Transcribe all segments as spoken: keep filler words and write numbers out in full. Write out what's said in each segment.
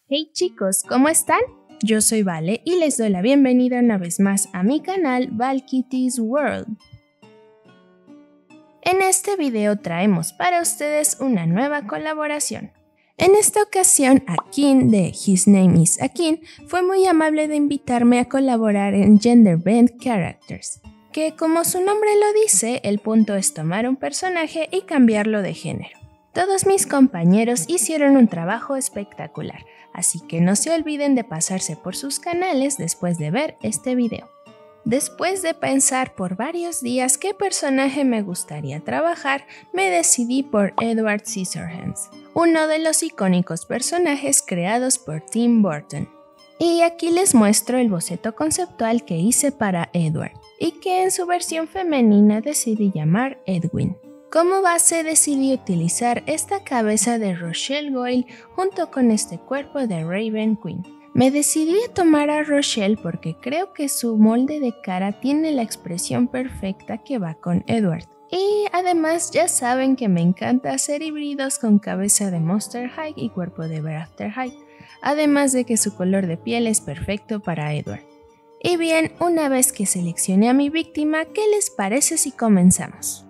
Hey chicos, ¿cómo están? Yo soy Vale y les doy la bienvenida una vez más a mi canal Valkitty's World. En este video traemos para ustedes una nueva colaboración. En esta ocasión, Akin de His Name is Akin fue muy amable de invitarme a colaborar en Gender Bend Characters, que como su nombre lo dice, el punto es tomar un personaje y cambiarlo de género. Todos mis compañeros hicieron un trabajo espectacular, así que no se olviden de pasarse por sus canales después de ver este video. Después de pensar por varios días qué personaje me gustaría trabajar, me decidí por Edward Scissorhands, uno de los icónicos personajes creados por Tim Burton. Y aquí les muestro el boceto conceptual que hice para Edward, y que en su versión femenina decidí llamar Edwin. Como base decidí utilizar esta cabeza de Rochelle Goyle junto con este cuerpo de Raven Queen. Me decidí a tomar a Rochelle porque creo que su molde de cara tiene la expresión perfecta que va con Edward. Y además ya saben que me encanta hacer híbridos con cabeza de Monster High y cuerpo de Ever After High, además de que su color de piel es perfecto para Edward. Y bien, una vez que seleccioné a mi víctima, ¿qué les parece si comenzamos?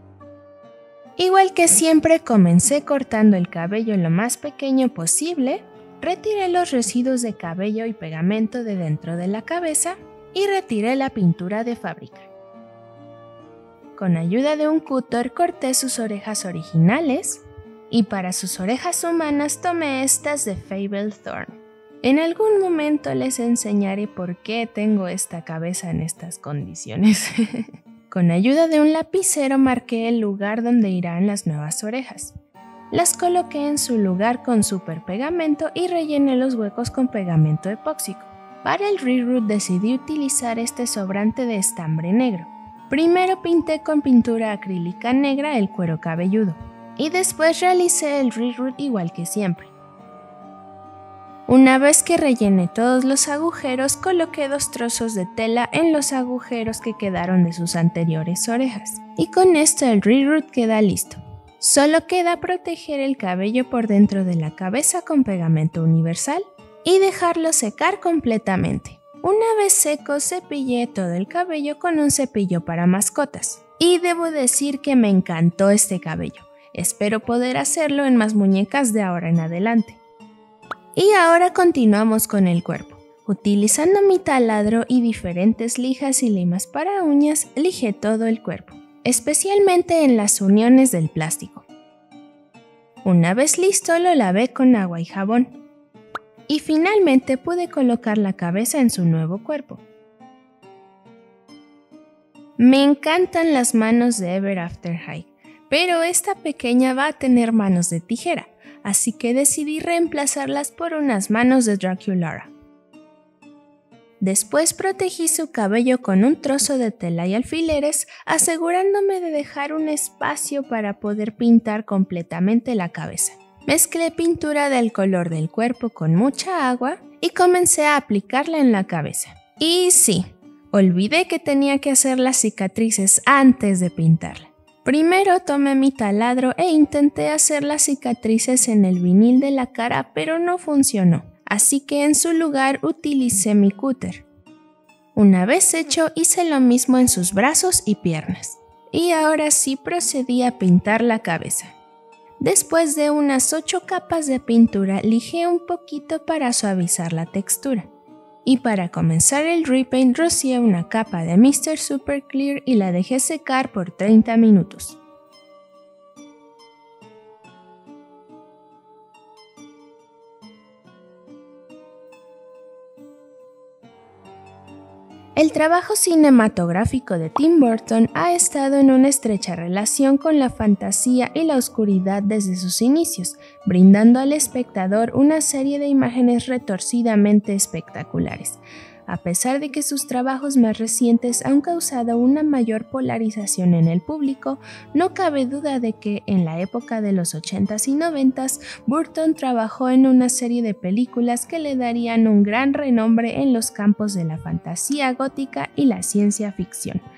Igual que siempre, comencé cortando el cabello lo más pequeño posible, retiré los residuos de cabello y pegamento de dentro de la cabeza y retiré la pintura de fábrica. Con ayuda de un cúter corté sus orejas originales y para sus orejas humanas tomé estas de Fable Thorn. En algún momento les enseñaré por qué tengo esta cabeza en estas condiciones. Con ayuda de un lapicero marqué el lugar donde irán las nuevas orejas. Las coloqué en su lugar con super pegamento y rellené los huecos con pegamento epóxico. Para el reroot decidí utilizar este sobrante de estambre negro. Primero pinté con pintura acrílica negra el cuero cabelludo y después realicé el reroot igual que siempre. Una vez que rellené todos los agujeros, coloqué dos trozos de tela en los agujeros que quedaron de sus anteriores orejas. Y con esto el reroot queda listo. Solo queda proteger el cabello por dentro de la cabeza con pegamento universal y dejarlo secar completamente. Una vez seco, cepillé todo el cabello con un cepillo para mascotas. Y debo decir que me encantó este cabello. Espero poder hacerlo en más muñecas de ahora en adelante. Y ahora continuamos con el cuerpo. Utilizando mi taladro y diferentes lijas y limas para uñas, lijé todo el cuerpo, especialmente en las uniones del plástico. Una vez listo, lo lavé con agua y jabón. Y finalmente pude colocar la cabeza en su nuevo cuerpo. Me encantan las manos de Ever After High, pero esta pequeña va a tener manos de tijera. Así que decidí reemplazarlas por unas manos de Draculaura. Después protegí su cabello con un trozo de tela y alfileres, asegurándome de dejar un espacio para poder pintar completamente la cabeza. Mezclé pintura del color del cuerpo con mucha agua y comencé a aplicarla en la cabeza. Y sí, olvidé que tenía que hacer las cicatrices antes de pintarla. Primero tomé mi taladro e intenté hacer las cicatrices en el vinil de la cara, pero no funcionó, así que en su lugar utilicé mi cúter. Una vez hecho, hice lo mismo en sus brazos y piernas. Y ahora sí procedí a pintar la cabeza. Después de unas ocho capas de pintura, lijé un poquito para suavizar la textura. Y para comenzar el repaint rocié una capa de míster Super Clear y la dejé secar por treinta minutos. El trabajo cinematográfico de Tim Burton ha estado en una estrecha relación con la fantasía y la oscuridad desde sus inicios, brindando al espectador una serie de imágenes retorcidamente espectaculares. A pesar de que sus trabajos más recientes han causado una mayor polarización en el público, no cabe duda de que en la época de los ochentas y noventas, Burton trabajó en una serie de películas que le darían un gran renombre en los campos de la fantasía gótica y la ciencia ficción.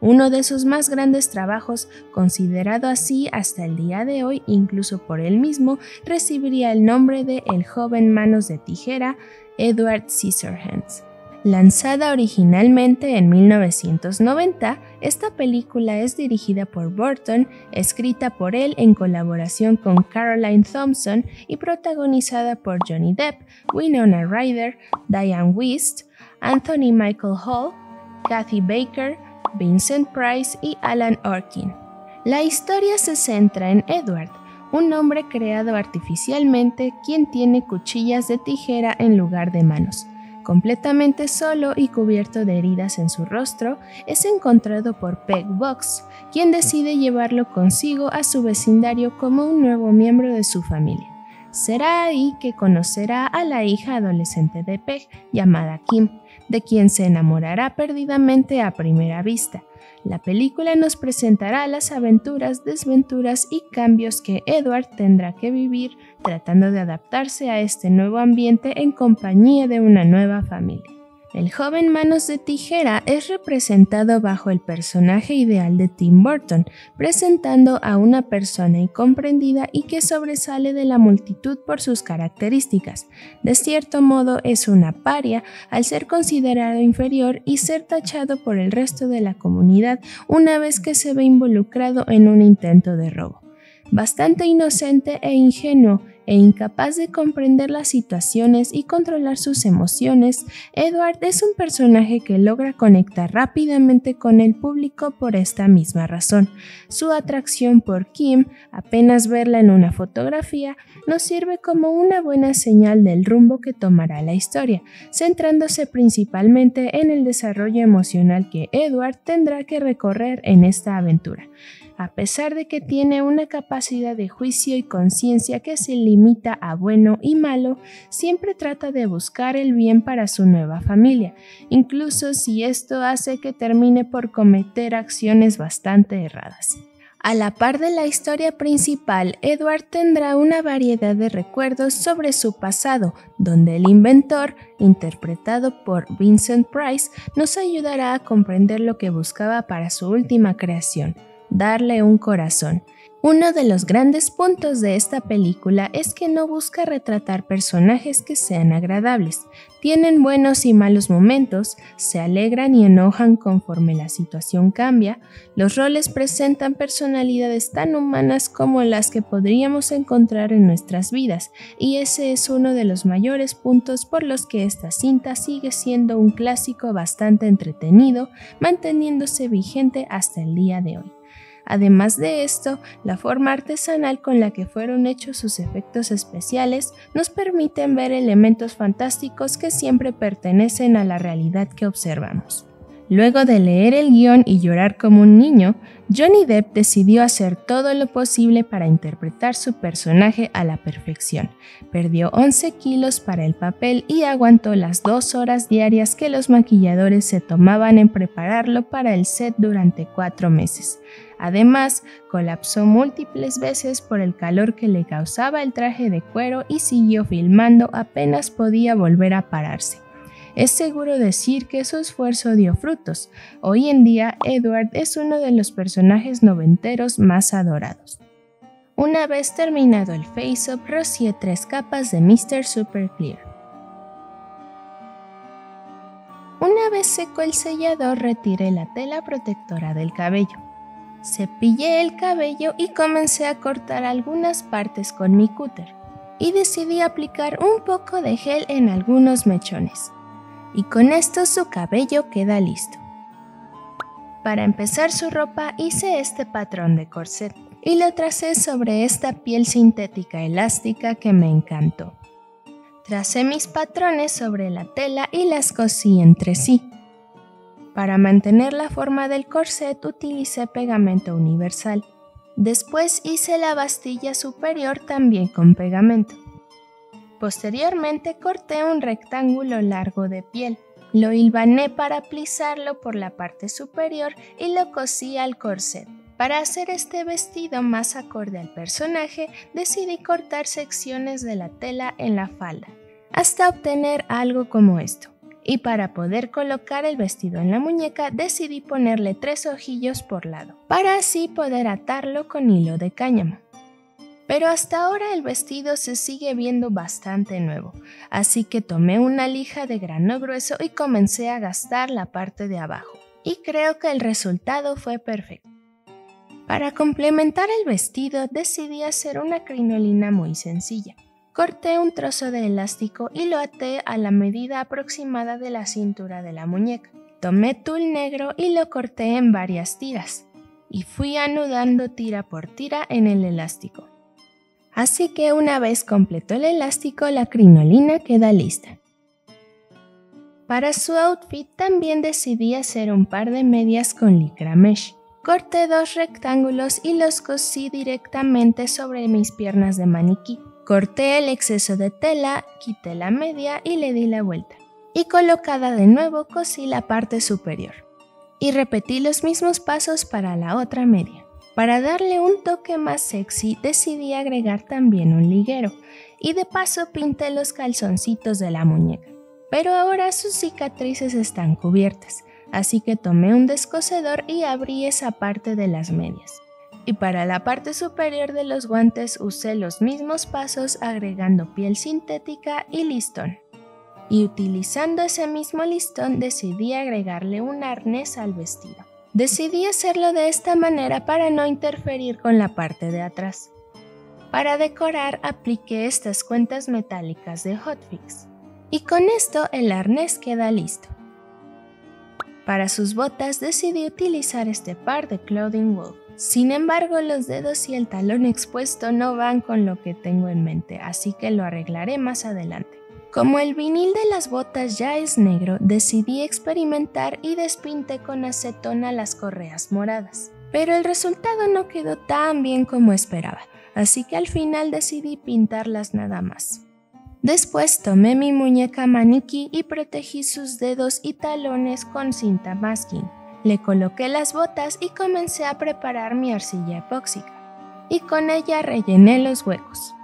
Uno de sus más grandes trabajos, considerado así hasta el día de hoy, incluso por él mismo, recibiría el nombre de El joven manos de tijera, Edward Scissorhands. Lanzada originalmente en mil novecientos noventa, esta película es dirigida por Burton, escrita por él en colaboración con Caroline Thompson y protagonizada por Johnny Depp, Winona Ryder, Diane Wiest, Anthony Michael Hall, Kathy Baker, Vincent Price y Alan Arkin. La historia se centra en Edward, un hombre creado artificialmente quien tiene cuchillas de tijera en lugar de manos. Completamente solo y cubierto de heridas en su rostro, es encontrado por Peg Box, quien decide llevarlo consigo a su vecindario como un nuevo miembro de su familia. Será ahí que conocerá a la hija adolescente de Peg, llamada Kim, de quien se enamorará perdidamente a primera vista. La película nos presentará las aventuras, desventuras y cambios que Edward tendrá que vivir tratando de adaptarse a este nuevo ambiente en compañía de una nueva familia. El joven manos de tijera es representado bajo el personaje ideal de Tim Burton, presentando a una persona incomprendida y que sobresale de la multitud por sus características. De cierto modo es una paria al ser considerado inferior y ser tachado por el resto de la comunidad una vez que se ve involucrado en un intento de robo. Bastante inocente e ingenuo, e incapaz de comprender las situaciones y controlar sus emociones, Edward es un personaje que logra conectar rápidamente con el público por esta misma razón. Su atracción por Kim, apenas verla en una fotografía, nos sirve como una buena señal del rumbo que tomará la historia, centrándose principalmente en el desarrollo emocional que Edward tendrá que recorrer en esta aventura. A pesar de que tiene una capacidad de juicio y conciencia que se limita a bueno y malo, siempre trata de buscar el bien para su nueva familia, incluso si esto hace que termine por cometer acciones bastante erradas. A la par de la historia principal, Edward tendrá una variedad de recuerdos sobre su pasado, donde el inventor, interpretado por Vincent Price, nos ayudará a comprender lo que buscaba para su última creación: darle un corazón. Uno de los grandes puntos de esta película es que no busca retratar personajes que sean agradables. Tienen buenos y malos momentos, se alegran y enojan conforme la situación cambia. Los roles presentan personalidades tan humanas como las que podríamos encontrar en nuestras vidas, y ese es uno de los mayores puntos por los que esta cinta sigue siendo un clásico bastante entretenido, manteniéndose vigente hasta el día de hoy. Además de esto, la forma artesanal con la que fueron hechos sus efectos especiales nos permiten ver elementos fantásticos que siempre pertenecen a la realidad que observamos. Luego de leer el guión y llorar como un niño, Johnny Depp decidió hacer todo lo posible para interpretar su personaje a la perfección. Perdió once kilos para el papel y aguantó las dos horas diarias que los maquilladores se tomaban en prepararlo para el set durante cuatro meses. Además, colapsó múltiples veces por el calor que le causaba el traje de cuero y siguió filmando apenas podía volver a pararse. Es seguro decir que su esfuerzo dio frutos. Hoy en día, Edward es uno de los personajes noventeros más adorados. Una vez terminado el face-up, rocié tres capas de míster Super Clear. Una vez seco el sellador, retiré la tela protectora del cabello. Cepillé el cabello y comencé a cortar algunas partes con mi cúter, y decidí aplicar un poco de gel en algunos mechones. Y con esto su cabello queda listo. Para empezar su ropa hice este patrón de corset y lo tracé sobre esta piel sintética elástica que me encantó. Tracé mis patrones sobre la tela y las cosí entre sí. Para mantener la forma del corset utilicé pegamento universal. Después hice la bastilla superior también con pegamento. Posteriormente corté un rectángulo largo de piel. Lo hilvané para plisarlo por la parte superior y lo cosí al corset. Para hacer este vestido más acorde al personaje, decidí cortar secciones de la tela en la falda, hasta obtener algo como esto. Y para poder colocar el vestido en la muñeca decidí ponerle tres ojillos por lado, para así poder atarlo con hilo de cáñamo. Pero hasta ahora el vestido se sigue viendo bastante nuevo, así que tomé una lija de grano grueso y comencé a gastar la parte de abajo, y creo que el resultado fue perfecto. Para complementar el vestido decidí hacer una crinolina muy sencilla. Corté un trozo de elástico y lo até a la medida aproximada de la cintura de la muñeca. Tomé tul negro y lo corté en varias tiras, y fui anudando tira por tira en el elástico. Así que una vez completó el elástico, la crinolina queda lista. Para su outfit también decidí hacer un par de medias con licra mesh. Corté dos rectángulos y los cosí directamente sobre mis piernas de maniquí. Corté el exceso de tela, quité la media y le di la vuelta. Y colocada de nuevo cosí la parte superior. Y repetí los mismos pasos para la otra media. Para darle un toque más sexy decidí agregar también un liguero y de paso pinté los calzoncitos de la muñeca. Pero ahora sus cicatrices están cubiertas, así que tomé un descosedor y abrí esa parte de las medias. Y para la parte superior de los guantes usé los mismos pasos agregando piel sintética y listón. Y utilizando ese mismo listón decidí agregarle un arnés al vestido. Decidí hacerlo de esta manera para no interferir con la parte de atrás. Para decorar apliqué estas cuentas metálicas de Hotfix. Y con esto el arnés queda listo. Para sus botas decidí utilizar este par de Clothing Wolf. Sin embargo, los dedos y el talón expuesto no van con lo que tengo en mente, así que lo arreglaré más adelante. Como el vinil de las botas ya es negro, decidí experimentar y despinté con acetona las correas moradas. Pero el resultado no quedó tan bien como esperaba, así que al final decidí pintarlas nada más. Después tomé mi muñeca maniquí y protegí sus dedos y talones con cinta masking. Le coloqué las botas y comencé a preparar mi arcilla epóxica, y con ella rellené los huecos.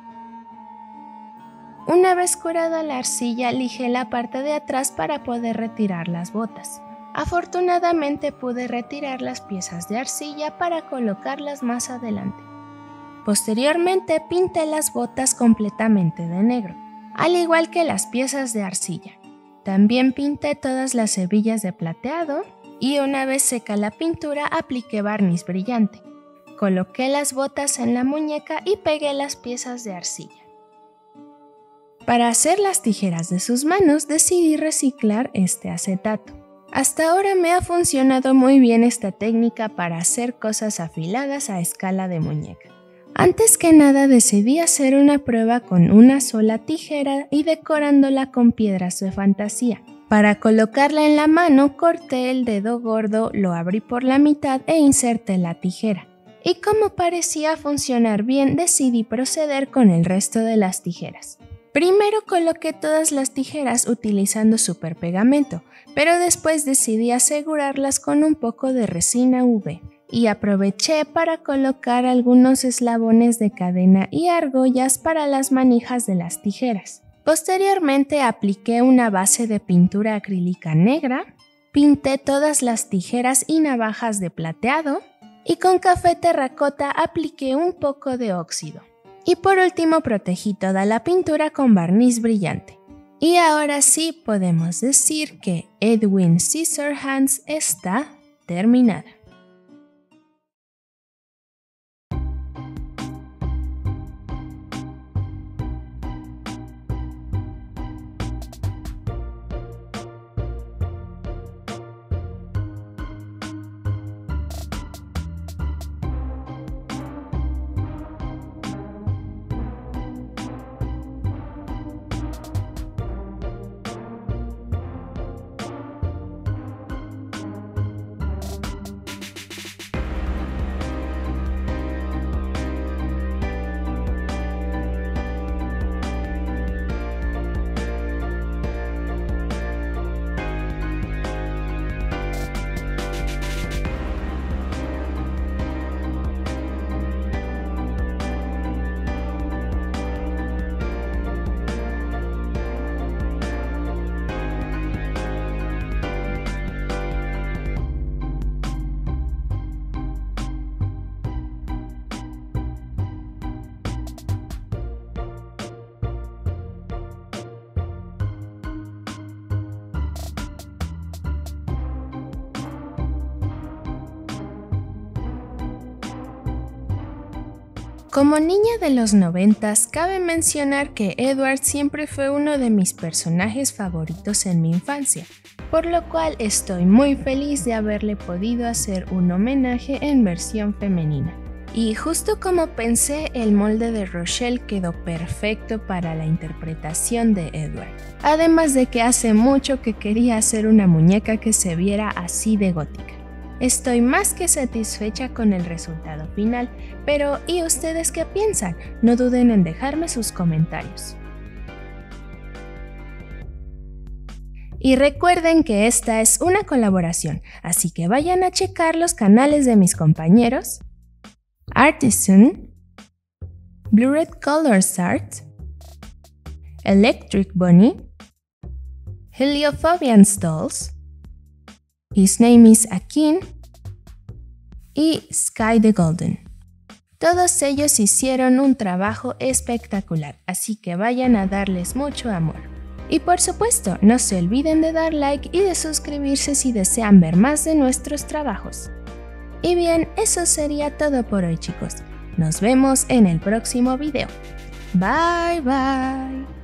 Una vez curada la arcilla, lijé la parte de atrás para poder retirar las botas. Afortunadamente pude retirar las piezas de arcilla para colocarlas más adelante. Posteriormente pinté las botas completamente de negro, al igual que las piezas de arcilla. También pinté todas las hebillas de plateado y una vez seca la pintura apliqué barniz brillante. Coloqué las botas en la muñeca y pegué las piezas de arcilla. Para hacer las tijeras de sus manos decidí reciclar este acetato. Hasta ahora me ha funcionado muy bien esta técnica para hacer cosas afiladas a escala de muñeca. Antes que nada decidí hacer una prueba con una sola tijera y decorándola con piedras de fantasía. Para colocarla en la mano corté el dedo gordo, lo abrí por la mitad e inserté la tijera. Y como parecía funcionar bien decidí proceder con el resto de las tijeras. Primero coloqué todas las tijeras utilizando super pegamento, pero después decidí asegurarlas con un poco de resina U V y aproveché para colocar algunos eslabones de cadena y argollas para las manijas de las tijeras. Posteriormente apliqué una base de pintura acrílica negra, pinté todas las tijeras y navajas de plateado y con café terracota apliqué un poco de óxido. Y por último protegí toda la pintura con barniz brillante. Y ahora sí podemos decir que Edwin Scissorhands está terminada. Como niña de los noventas, cabe mencionar que Edward siempre fue uno de mis personajes favoritos en mi infancia, por lo cual estoy muy feliz de haberle podido hacer un homenaje en versión femenina. Y justo como pensé, el molde de Rochelle quedó perfecto para la interpretación de Edward. Además de que hace mucho que quería hacer una muñeca que se viera así de gótica. Estoy más que satisfecha con el resultado final, pero ¿y ustedes qué piensan? No duden en dejarme sus comentarios. Y recuerden que esta es una colaboración, así que vayan a checar los canales de mis compañeros Artisan, Blue Red Colors Art, Electric Bunny, Heliophobian Dolls, His Name is Akin y Sky the Golden. Todos ellos hicieron un trabajo espectacular, así que vayan a darles mucho amor. Y por supuesto, no se olviden de dar like y de suscribirse si desean ver más de nuestros trabajos. Y bien, eso sería todo por hoy, chicos. Nos vemos en el próximo video. Bye bye.